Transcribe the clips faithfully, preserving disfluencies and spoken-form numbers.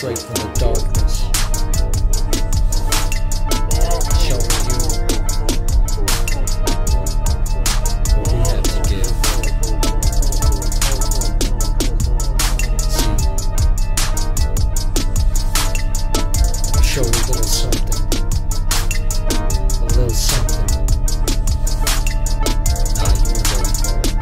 straight from the darkness, showing you what we have to give. See, show you a little something, a little something. Nah, you were ready for it.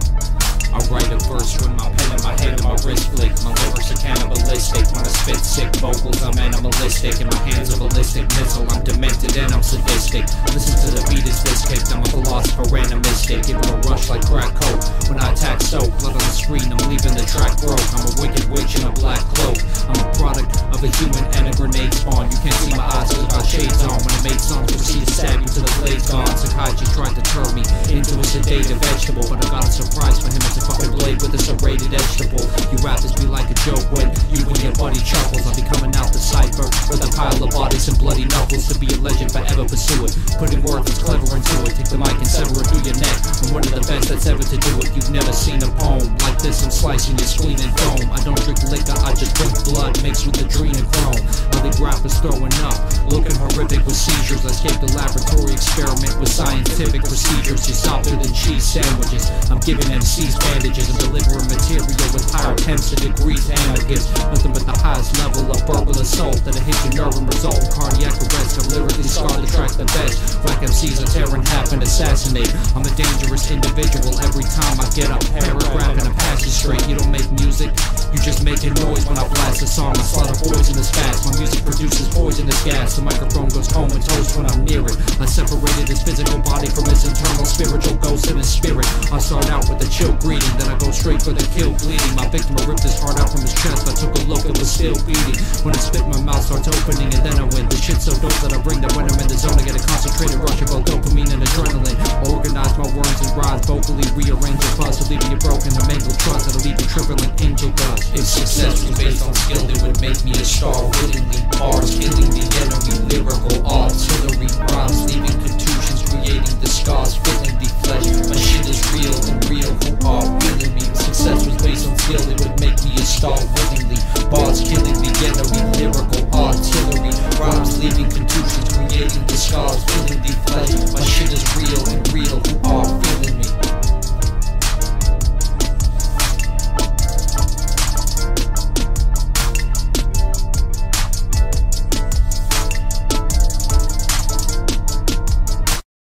I write a verse with my pen in my hand and my wrist flick. My lyrics are cannibalistic. When I spit sick vocals, I'm animalistic. In my hands a ballistic missile, I'm demented and I'm sadistic. Listen to the beat as this kicked. I'm a philosopher and a mystic. Give it a rush like crack coke. When I attack so blood on the screen, I'm leaving the track broke. I'm a wicked witch in a black cloak. I'm a product of a human and a grenade spawn. You can't see my eyes cause I got shades on. When I make songs, proceed to stab you till the blade's gone. Psychiatry tried to turn me into a sedated vegetable, but I got a surprise for him. It's a fucking blade with a serrated vegetable. You rappers be like a joke when you and your buddy chuckles. I'll be coming out the cipher with a pile of bodies and bloody knuckles. To be a legend, forever pursue it. Putting words that's clever into it. Take the mic and sever it through your neck. I'm one of the best that's ever to do it. You've never seen a poem like this. I'm slicing your spleen and dome. I don't drink liquor, I just drink blood mixed with adrenochrome. I leave rappers throwing up, looking horrific with seizures. I escape the laboratory experiment with scientific procedures. You're softer than cheese sandwiches. I'm giving M Cs bandages and delivering material with higher temps and degrees anarchists. Nothing but the highest level of verbal assault that'll hit your nerve and result in cardiac arrest. I've lyrically scarred the track the best. Black M Cs are tearing half and assassinate. I'm a dangerous individual every time I get up. Paragraph and I pass you straight. You don't make music, you just making noise. When I blast a song, I slaughter poisonous fast. My music produces poisonous gas. The microphone goes comatose when I'm near it. I separated his physical body from his internal spiritual ghost and his spirit. I start out with a chill greeting, then I go straight for the kill bleeding. My victim ripped his heart out from his chest. I took a look, it was still beating. When I spit, my mouth starts opening and then I win. The shit's so dope that I bring that when I'm in the zone I get a concentrated rush of both dopamine and adrenaline. I organize my words and rhymes, vocally rearrange your puzzle, leaving you broken. The mangled trust that'll leave you tripling into dust. If success was based on skill, it would make me a star willingly. Bars killing the enemy, lyrical artillery, rhymes leaving contusions, creating the scars, filling the flesh. My shit is real and real who are feeling me. Success was based on skill, it would make me a star willingly. Bars killing the enemy,